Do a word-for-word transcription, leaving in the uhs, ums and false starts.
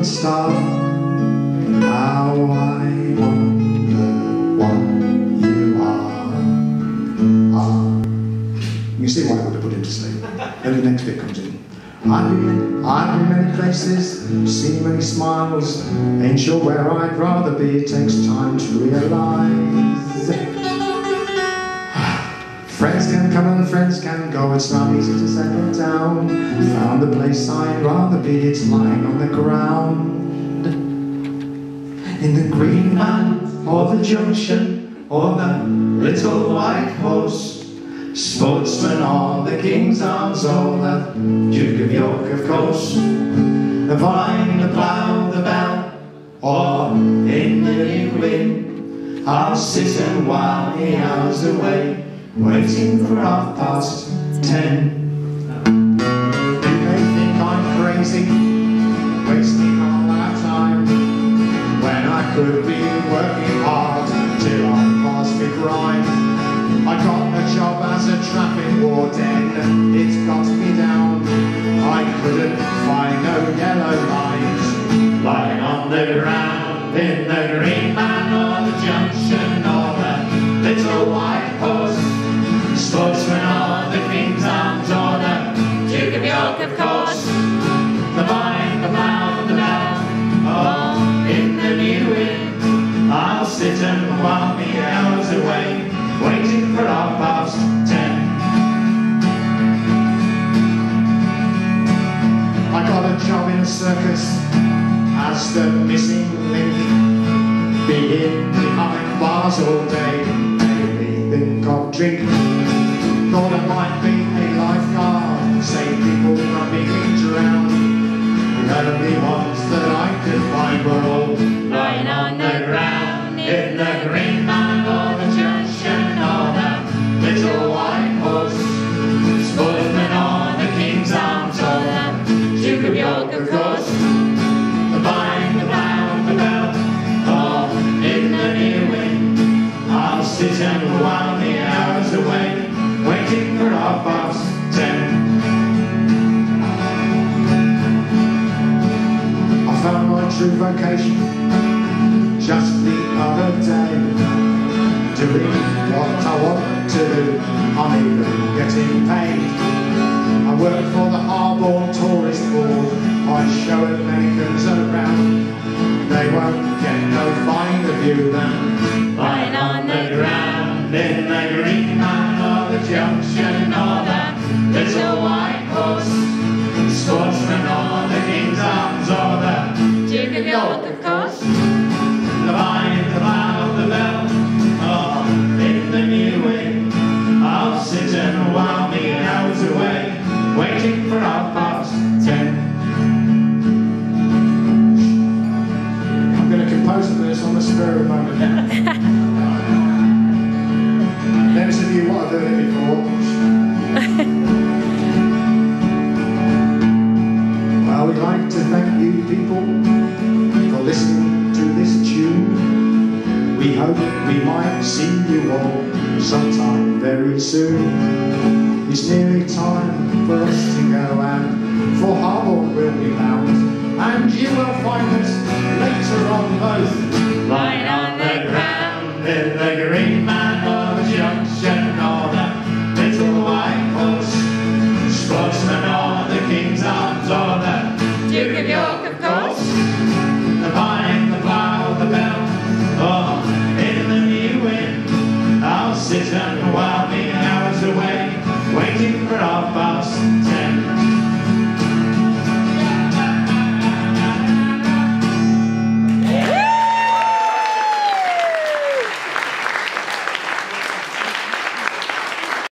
shining star. How I wonder what you are. Ah. You see why I would have put him to sleep. Then the next bit comes in. I've been, I've been many places, seen many smiles. Ain't sure where I'd rather be, it takes time to realise. Friends can come and friends can go, it's not easy to settle down. Found the place I'd rather be, it's lying on the ground. In the green man, or the junction, or the little white horse. Sportsman on the King's Arms, or the Duke of York, of course. The vine, the plough, the bell, or in the new inn. I'll sit and while the hours away, waiting for half past ten. You may think I'm crazy, wasting all that time, when I could be working hard till I'm past my prime. I got a job as a traffic warden, it's got me down. I couldn't find no yellow lines lying on the ground. In the green man, or the junction, or the little white horse. Sportsman on the King's Arms, or the Duke of York, of course. The vine, the plough, the bell, or in the new inn. I'll sit and while the hours away, waiting for half past ten. I got a job in a circus as the missing link, being behind bars all day, made me think of drink. Thought I might be a lifeguard, save people from being drowned. The only ones that I could find were all lying on the ground. In the green man, or the junction, or the little white horse. Sportsman on the King's Arms, or the Duke of York, of course. The vine, the plough, the bell, or in the new inn. I'll sit and while the hours away, waiting for half past ten. I found my true vocation just the other day, doing what I want to do, I'm even getting paid. I work for the Harborne Tourist Board, I show Americans around. They won't get no finer view than lying on the ground. In the green man, or the junction, or the little white horse. Sportsman on the King's Arms, or the Duke of York, of course. The vine, the plough, the bell, or in the new inn. I'll sit and while the hours away, waiting for half past ten. I'm going to compose a verse on the spur of the moment. Never said to you what I've heard it before. Well, we'd like to thank you people for listening to this tune. We hope we might see you all sometime very soon. It's nearly time for us to go, and for Harborne we'll be bound, and you will find us later on both